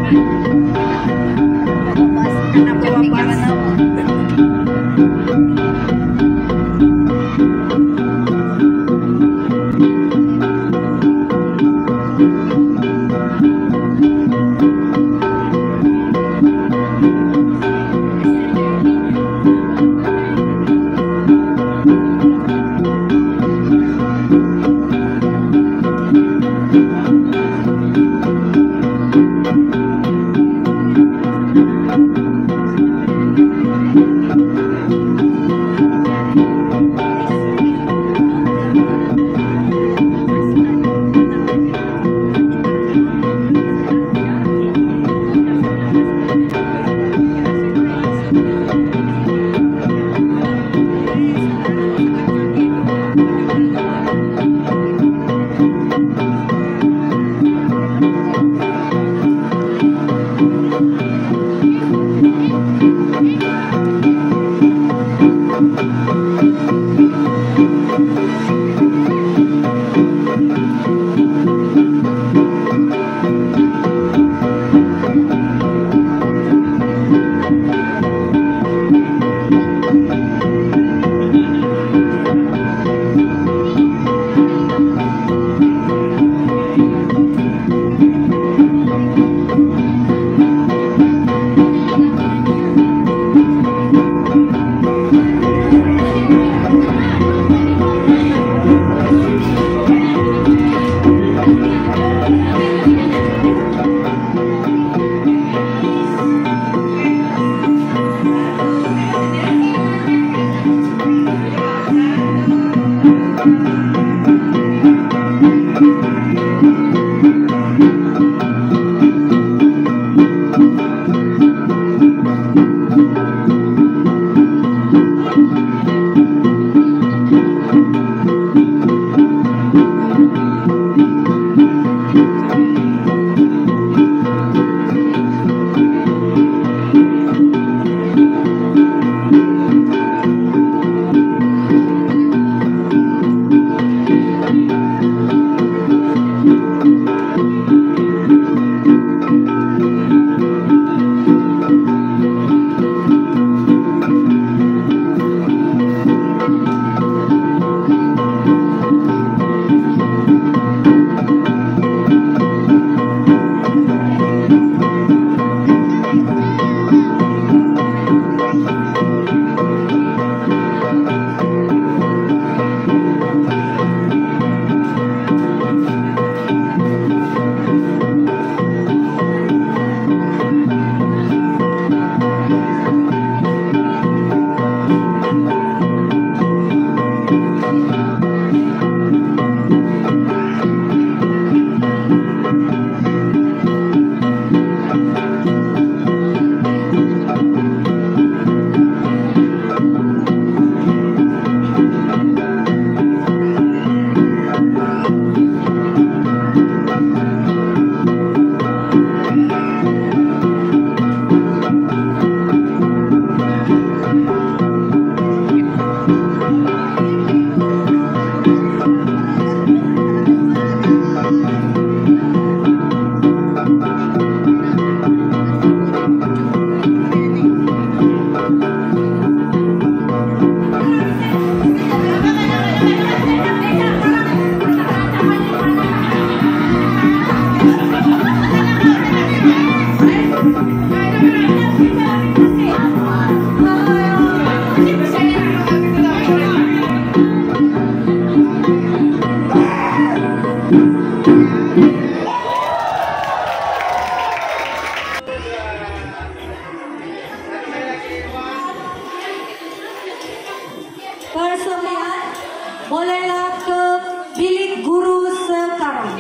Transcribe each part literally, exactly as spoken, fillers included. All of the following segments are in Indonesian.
Bolehlah ke bilik guru sekarang.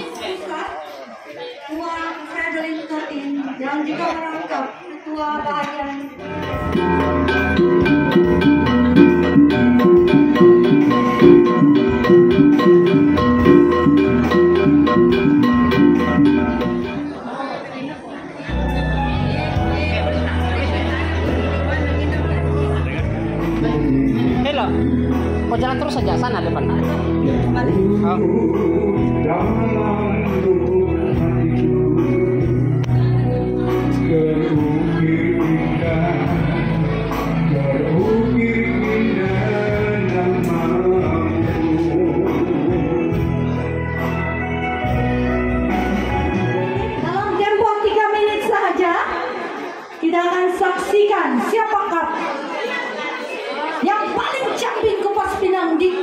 Tuan Fredolin Totin yang juga merangkap ketua bahagian. Hello, kau jalan terus saja sana depan. Oh. Pastikan siapakah yang paling camping kupas pinang di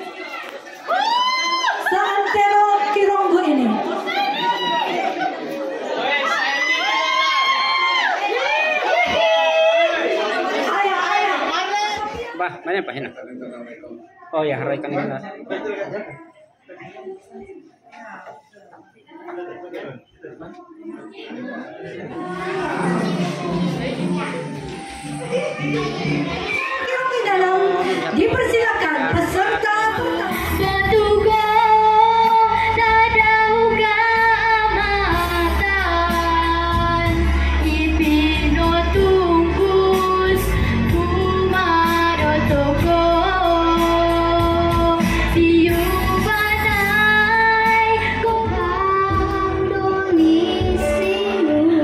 seantero Kironggo ini. Ayah, ayah. Bah, mana pa hina? Oh ya, haray kan hina. Kirong di dalam dipersilakan peserta Satuga tadauga amatan ipino tungkus kumaro toko siubanay kupang donisinu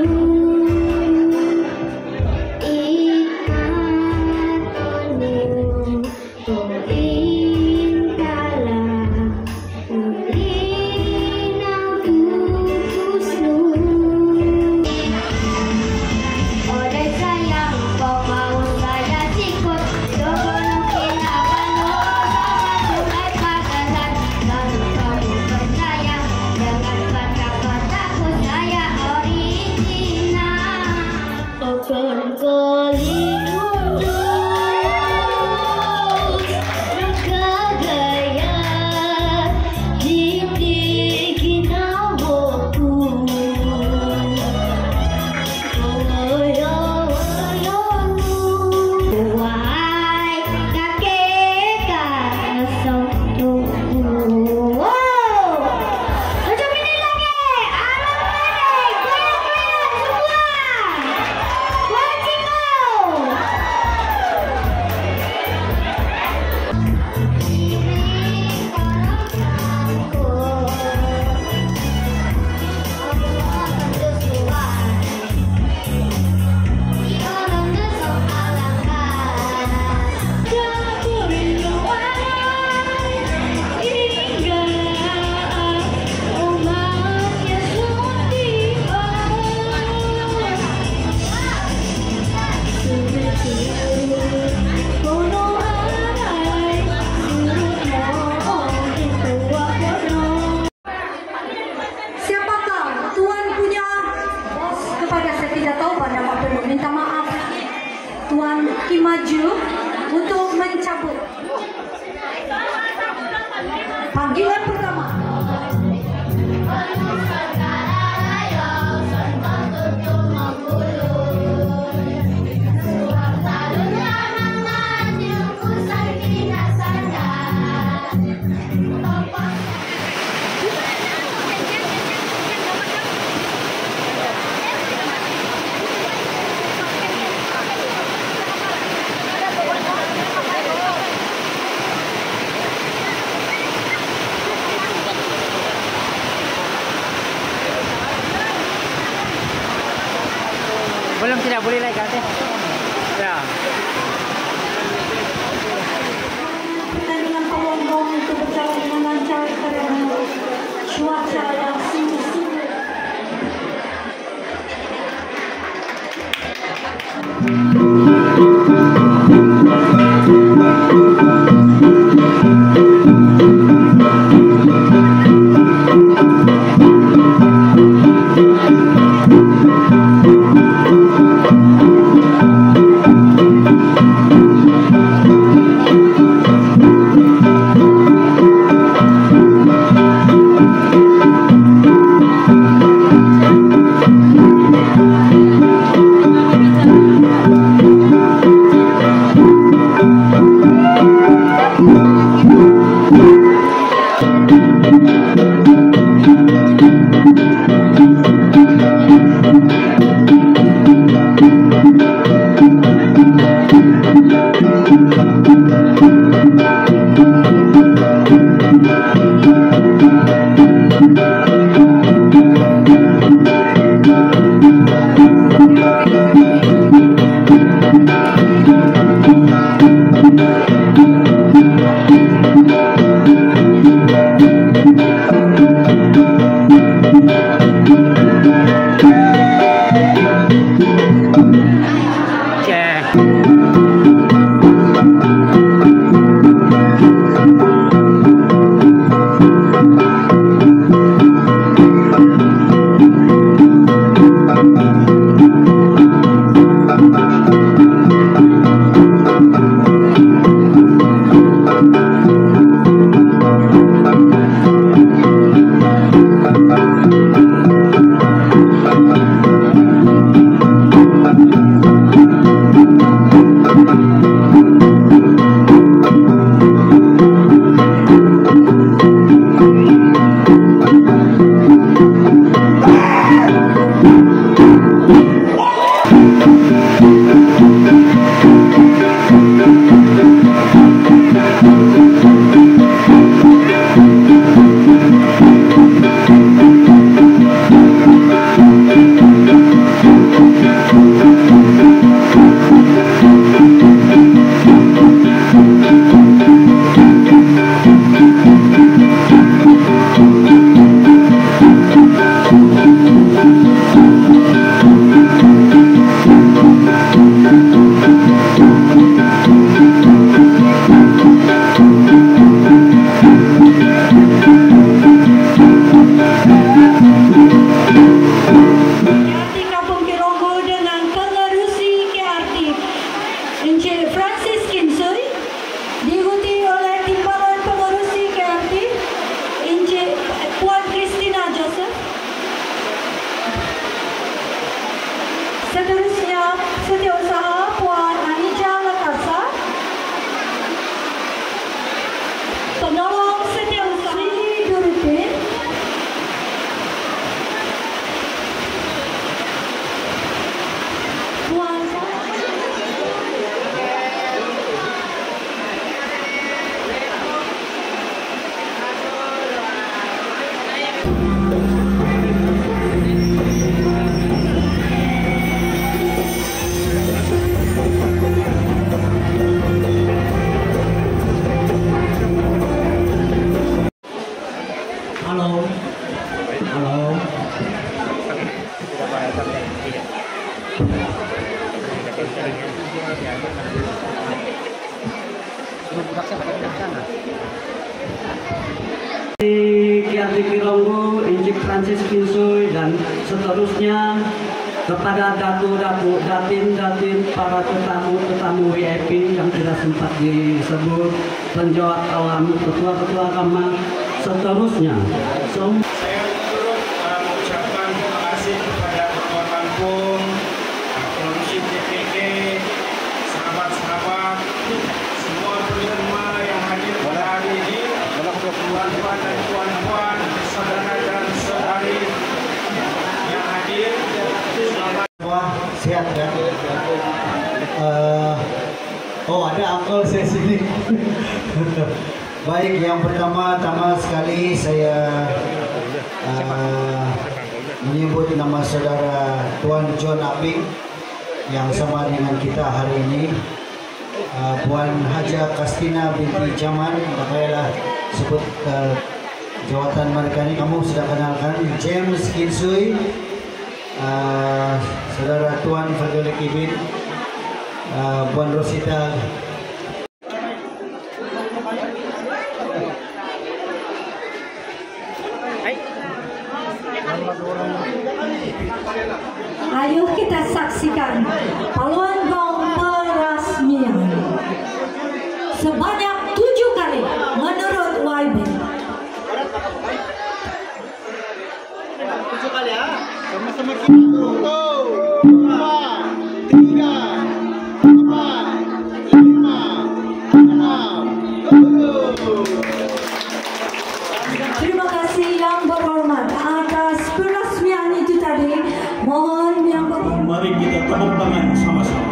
Tuan Ki maju untuk mencabut panggilan pertama. Belum, tidak boleh naik ke atas. Ya. Pertandingan pelonggong itu berjalan dengan lancar karena cuaca yang sungguh-sungguh. Thank you. Seterusnya, Setiausaha Puan Anija Lakasa, Penolong Setiausaha Sri Durutin, Puan Halo, halo. Kiati Kironggu, Injik Francis Kinsoy, dan seterusnya kepada datu-datu, datin-datin, para tetamu-tetamu V I P yang tidak sempat disebut, penjawab awam, ketua-ketua agama, seterusnya. So, Saya turut uh, mengucapkan terima kasih kepada Ketua Kampung, Komisi T P K, sahabat-sahabat, semua penerima yang hadir pada hari ini, tuan-tuan dan puan-puan, saudara dan saudari yang hadir, selamat. Wah, sehat ya. Uh, oh, ada uncle saya sini. Baik, yang pertama-tama sekali saya uh, menyebut nama saudara Tuan John Aping yang sama dengan kita hari ini. Uh, Puan Haja Kastina binti Jaman, makanya sebut uh, jawatan mereka ini, kamu sudah kenalkan. James Kinsoy, uh, saudara Tuan Fadil Kibin, uh, Puan Rosita. Ayo kita saksikan paluan gong peresmian sebanyak tujuh kali menurut Y B. Tujuh kali ya, sama-sama satu, dua, tiga, empat, lima, enam, tujuh. Terima kasih yang berhormat atas peresmian itu tadi. Mohon yang berhormat. mari kita tepuk tangan sama-sama.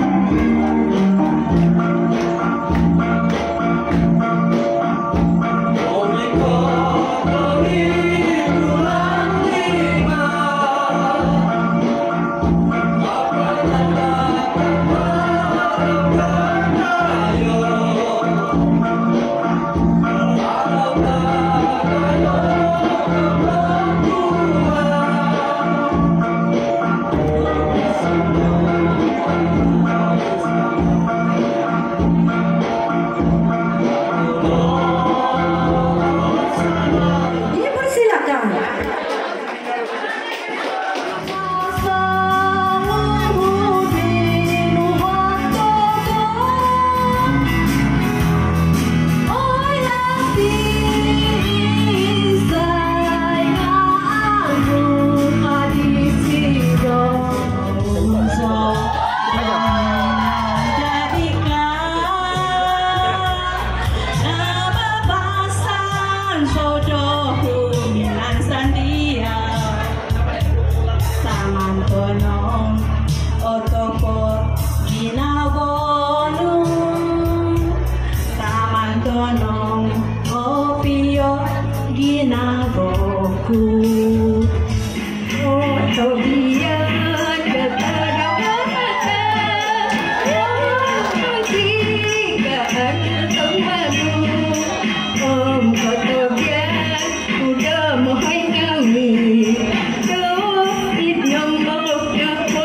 Hãy subscribe cho kênh Ghiền Mì Gõ để không bỏ lỡ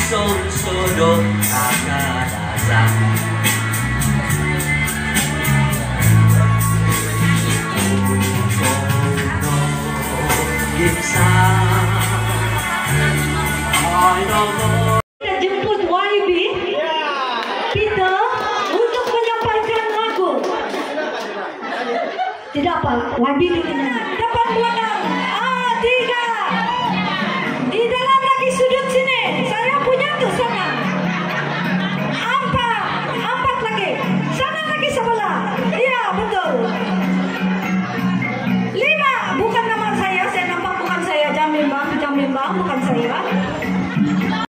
Son sodok akadazan Kono gipsa I don't know. Kita jemput Y B Peter untuk menyampaikan lagu. Tidak apa, Y B dulu nyanyi. Dapat buat